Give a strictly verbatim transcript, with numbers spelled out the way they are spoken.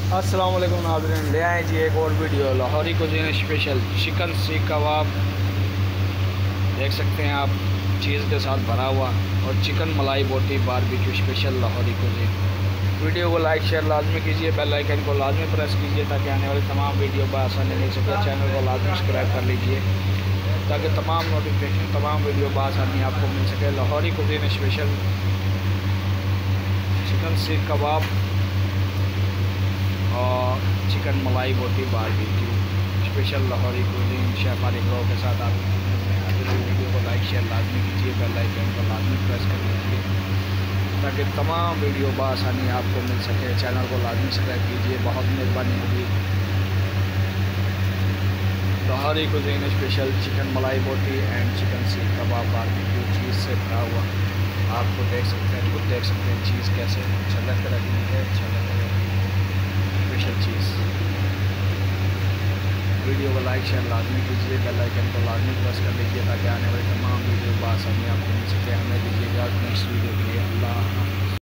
अस्सलाम वालेकुम नाज़रीन, ले आए जी एक और video Lahori cuisine special chicken seekh kebab. देख सकते हैं आप, चीज़ के साथ भरा हुआ और chicken malai boti barbecue special Lahori cuisine. Video को लाइक शेयर लाजमी कीजिए, बेल आइकन को लाजमी प्रेस कीजिए ताकि आने वाली तमाम वीडियो बआसानी मिल सके। चैनल को लाजमी सब्सक्राइब कर लीजिए ताकि तमाम नोटिफिकेशन तमाम वीडियो बआसानी आपको मिल सके। Lahori cuisine special chicken seekh कबाब और chicken malai boti barbecue special Lahori cuisine chef Arif रो के साथ आप वीडियो को लाइक शेयर लाजमी कीजिए, बेल आइकन को लाजमी प्रेस कर लीजिए ताकि तमाम वीडियो बआसानी आपको मिल सके। चैनल को लाजमी सब्सक्राइब कीजिए, बहुत मेहरबानी होगी। Lahori cuisine special chicken malai बोटी and chicken seekh kebab barbecue चीज़ से भरा हुआ आपको देख सकते हैं, खुद देख सकते हैं चीज़ कैसे छलक रही है, छलक रही स्पेशल चीज़। वीडियो को लाइक शेयर लाजमी कीजिए, बेल आइकन को लाजमी प्रेस कर लीजिए ताकि आने वाली तमाम वीडियो बआसानी आपको मिल सके। हमें दीजिएगा नेक्स्ट वीडियो के लिए। अल्लाह।